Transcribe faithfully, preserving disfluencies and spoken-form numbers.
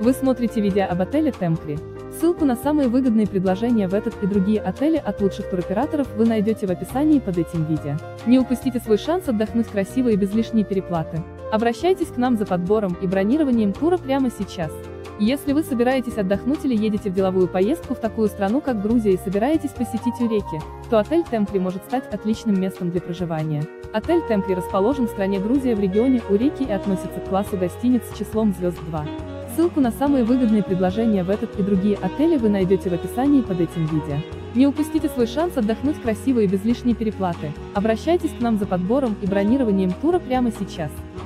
Вы смотрите видео об отеле Templi. Ссылку на самые выгодные предложения в этот и другие отели от лучших туроператоров вы найдете в описании под этим видео. Не упустите свой шанс отдохнуть красиво и без лишней переплаты. Обращайтесь к нам за подбором и бронированием тура прямо сейчас. Если вы собираетесь отдохнуть или едете в деловую поездку в такую страну, как Грузия, и собираетесь посетить Уреки, то отель Templi может стать отличным местом для проживания. Отель Templi расположен в стране Грузия в регионе Уреки и относится к классу гостиниц с числом звезд два. Ссылку на самые выгодные предложения в этот и другие отели вы найдете в описании под этим видео. Не упустите свой шанс отдохнуть красиво и без лишней переплаты. Обращайтесь к нам за подбором и бронированием тура прямо сейчас.